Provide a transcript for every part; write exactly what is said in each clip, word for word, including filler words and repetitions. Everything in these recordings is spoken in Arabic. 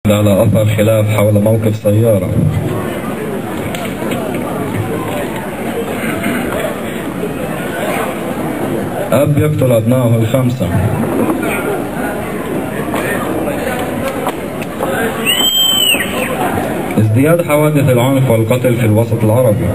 على أثر خلاف حول موقف سيارة. أب يقتل أبنائه الخمسة. ازدياد حوادث العنف والقتل في الوسط العربي.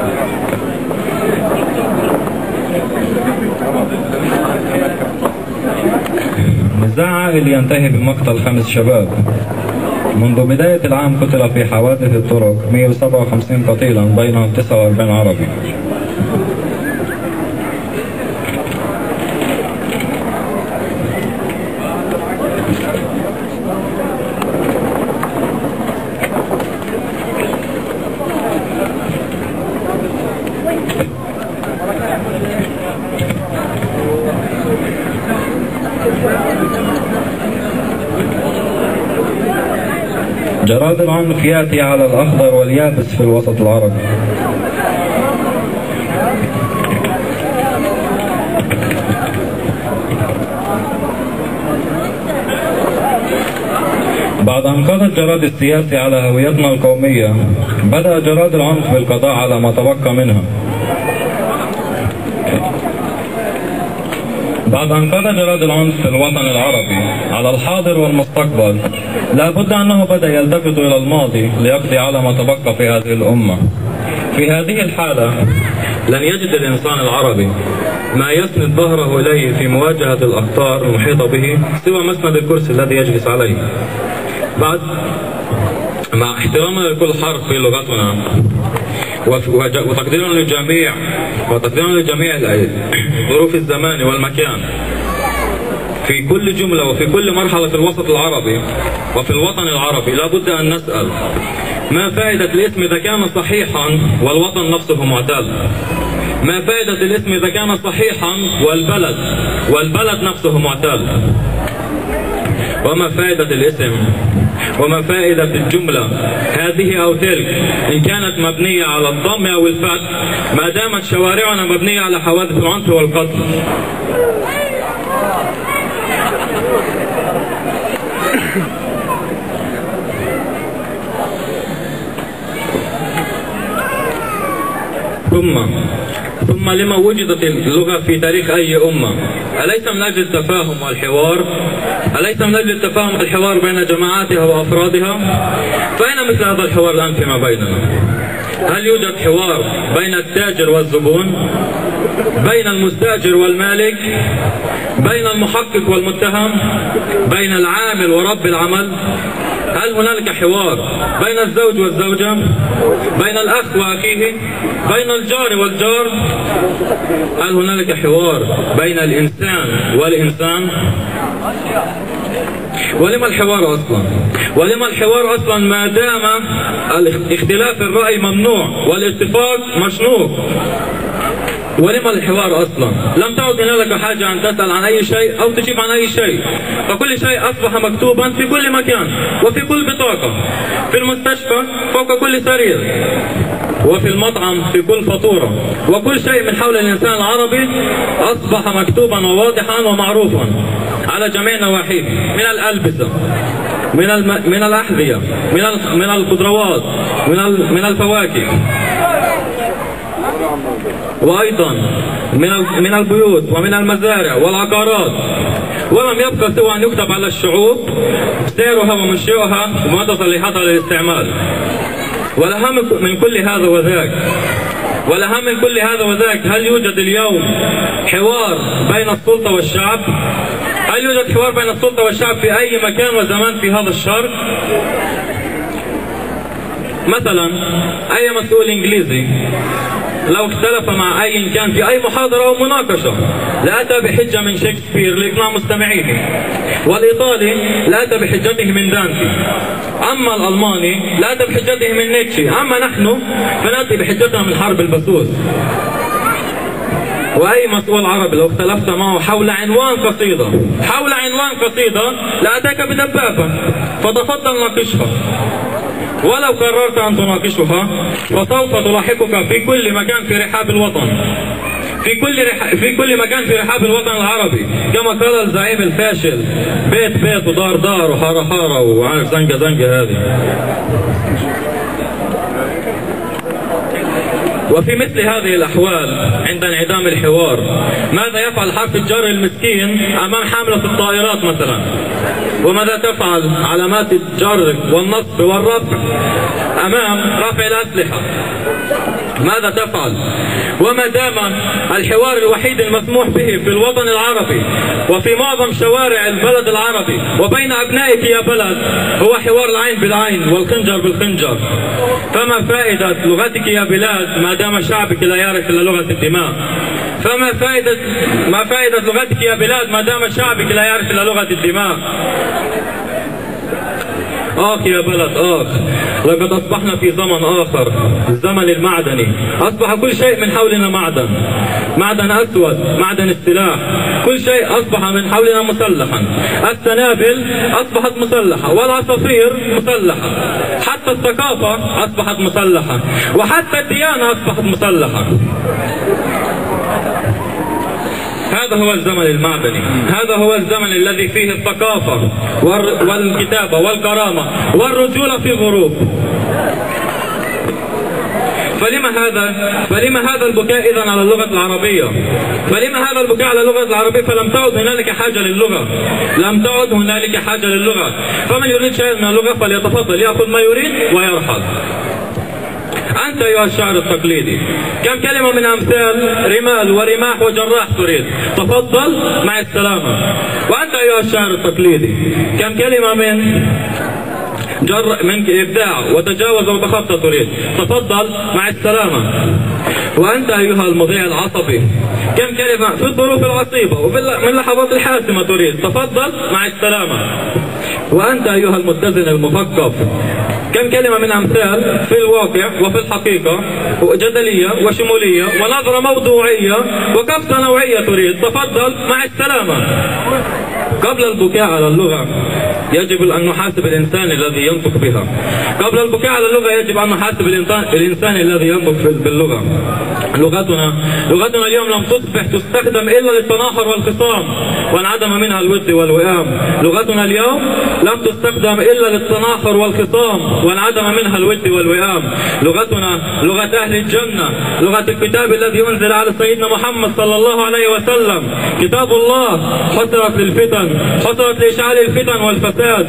نزاع عائلي ينتهي بمقتل خمس شباب. منذ بداية العام قتل في حوادث الطرق مئة وسبعة وخمسين قتيلا بينهم تسعة وأربعين عربي. جراد العنف يأتي على الأخضر واليابس في الوسط العربي. بعد أن قضى الجراد السياسي على هويتنا القومية، بدأ جراد العنف بالقضاء على ما تبقى منها. بعد أن قضى جراد العنف في الوطن العربي على الحاضر والمستقبل، لا بد أنه بدأ يلتفت إلى الماضي ليقضي على ما تبقى في هذه الأمة. في هذه الحالة لن يجد الإنسان العربي ما يسند ظهره إليه في مواجهة الأخطار المحيطة به سوى مسند الكرسي الذي يجلس عليه. بعد مع احترامنا لكل حرف في لغتنا وتقديرنا للجميع وتقديرنا لجميع ظروف الزمان والمكان، في كل جملة وفي كل مرحلة في الوسط العربي وفي الوطن العربي لا بد أن نسأل: ما فائدة الاسم إذا كان صحيحا والوطن نفسه معتل؟ ما فائدة الاسم إذا كان صحيحا والبلد والبلد نفسه معتل؟ وما فائدة الاسم وما فائدة الجملة هذه أو تلك إن كانت مبنية على الضم أو الفتح ما دامت شوارعنا مبنية على حوادث العنف والقتل؟ ثم ثم لما وجدت اللغة في تاريخ أي أمة؟ أليس من أجل التفاهم والحوار؟ أليس من أجل التفاهم والحوار بين جماعاتها وأفرادها؟ فأين مثل هذا الحوار الآن فيما بيننا؟ هل يوجد حوار بين التاجر والزبون؟ بين المستأجر والمالك؟ بين المحقق والمتهم؟ بين العامل ورب العمل؟ هل هنالك حوار بين الزوج والزوجة؟ بين الأخ وأخيه؟ بين الجار والجار؟ هل هنالك حوار بين الإنسان والإنسان؟ ولما الحوار أصلا؟ ولما الحوار أصلا ما دام اختلاف الرأي ممنوع والاتفاق مشروع؟ ولما الحوار أصلا؟ لم تعد هنالك حاجة أن تسأل عن أي شيء أو تجيب عن أي شيء، فكل شيء أصبح مكتوبا في كل مكان وفي كل بطاقة، في المستشفى فوق كل سرير، وفي المطعم في كل فاتورة، وكل شيء من حول الإنسان العربي أصبح مكتوبا وواضحا ومعروفا على جميع نواحيه، من الألبسة، من الم... من الأحذية، من ال... من الخضروات، من ال... من الفواكه، وأيضا من من البيوت ومن المزارع والعقارات. ولم يبقى سوى أن يكتب على الشعوب سيرها ومنشئها ومدى صلاحيتها للاستعمال. والأهم من كل هذا وذاك والأهم من كل هذا وذاك هل يوجد اليوم حوار بين السلطة والشعب؟ هل يوجد حوار بين السلطة والشعب في أي مكان وزمان في هذا الشرق؟ مثلا أي مسؤول إنجليزي لو اختلف مع أي كان في أي محاضرة أو مناقشة لأتى بحجة من شكسبير لإقناع مستمعيه، والإيطالي لأتى بحجته من دانتي، أما الألماني لأتى بحجته من نيتشه، أما نحن فنأتي بحجتنا من حرب البسوس. وأي مسؤول عربي لو اختلفت معه حول عنوان قصيدة حول عنوان قصيدة لأتاك بدبابة، فتفضل ناقشها، ولو قررت أن تناقشها فسوف تلاحقك في كل مكان في رحاب الوطن. في كل رح... في كل مكان في رحاب الوطن العربي، كما قال الزعيم الفاشل: بيت بيت ودار دار وحاره حاره وعارف زنقه زنقه هذه. وفي مثل هذه الأحوال عند انعدام الحوار، ماذا يفعل حرف الجر المسكين أمام حاملة الطائرات مثلا؟ وماذا تفعل علامات الجر والنصب والرفع أمام رافع الأسلحة؟ ماذا تفعل؟ وما دام الحوار الوحيد المسموح به في الوطن العربي وفي معظم شوارع البلد العربي وبين أبنائك يا بلد هو حوار العين بالعين والخنجر بالخنجر، فما فائدة لغتك يا بلاد ما دام شعبك لا يعرف إلا لغة الدماء؟ فما فائدة ما فائدة لغتك يا بلاد ما دام شعبك لا يعرف إلا لغة الدماء؟ آخ يا بلد آخ، لقد أصبحنا في زمن آخر، الزمن المعدني. أصبح كل شيء من حولنا معدن، معدن أسود، معدن السلاح. كل شيء أصبح من حولنا مسلحا، السنابل أصبحت مسلحة والعصافير مسلحة، حتى الثقافة أصبحت مسلحة، وحتى الديانة أصبحت مسلحة. هذا هو الزمن المعدني، هذا هو الزمن الذي فيه الثقافة والكتابة والكرامة والرجولة في غروب. فلما هذا فلما هذا البكاء إذن على اللغة العربية؟ فلما هذا البكاء على اللغة العربية؟ فلم تعد هنالك حاجة للغة، لم تعد هنالك حاجة للغة. فمن يريد شيئا من اللغة فليتفضل يأخذ ما يريد ويرحل. أنت أيها الشاعر التقليدي، كم كلمة من أمثال رمال ورماح وجراح تريد؟ تفضل مع السلامة. وأنت أيها الشاعر التقليدي، كم كلمة من جر من إبداع وتجاوز وتخطى تريد؟ تفضل مع السلامة. وأنت أيها المذيع العصبي، كم كلمة في الظروف العصيبة وفي اللحظات الحاسمة تريد؟ تفضل مع السلامة. وأنت أيها المتزن المثقف، كم كلمة من أمثال في الواقع وفي الحقيقة وجدلية وشمولية ونظرة موضوعية وقفزة نوعية تريد؟ تفضل مع السلامة. قبل البكاء على اللغة يجب أن نحاسب الإنسان الذي ينطق بها. قبل البكاء على اللغة يجب أن نحاسب الإنسان الذي ينطق باللغة. لغتنا لغتنا اليوم لم تصبح تستخدم إلا للتناحر والخصام وانعدم منها الود والوئام. لغتنا اليوم لم تستخدم إلا للتناحر والخصام وانعدم منها الود والوئام. لغتنا لغة أهل الجنة، لغة الكتاب الذي أنزل على سيدنا محمد صلى الله عليه وسلم، كتاب الله حصرت للفتن، حصرت لإشعال الفتن والفساد،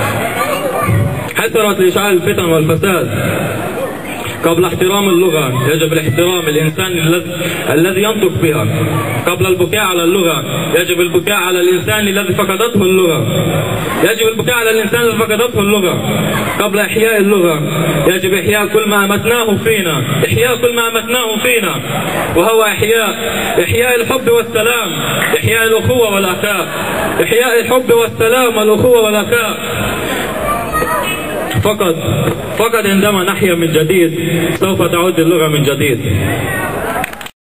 حصرت لإشعال الفتن والفساد. قبل احترام اللغة يجب الاحترام الإنسان الذي الذي ينطق بها. قبل البكاء على اللغة يجب البكاء على الإنسان الذي فقدته اللغة. يجب البكاء على الإنسان الذي فقدته اللغة. قبل إحياء اللغة يجب إحياء كل ما أمتناه فينا، إحياء كل ما أمتناه فينا، وهو إحياء إحياء الحب والسلام، إحياء الأخوة والأخاء، إحياء الحب والسلام والأخوة والأخاء. فقط فقط عندما نحيا من جديد سوف تعود اللغة من جديد.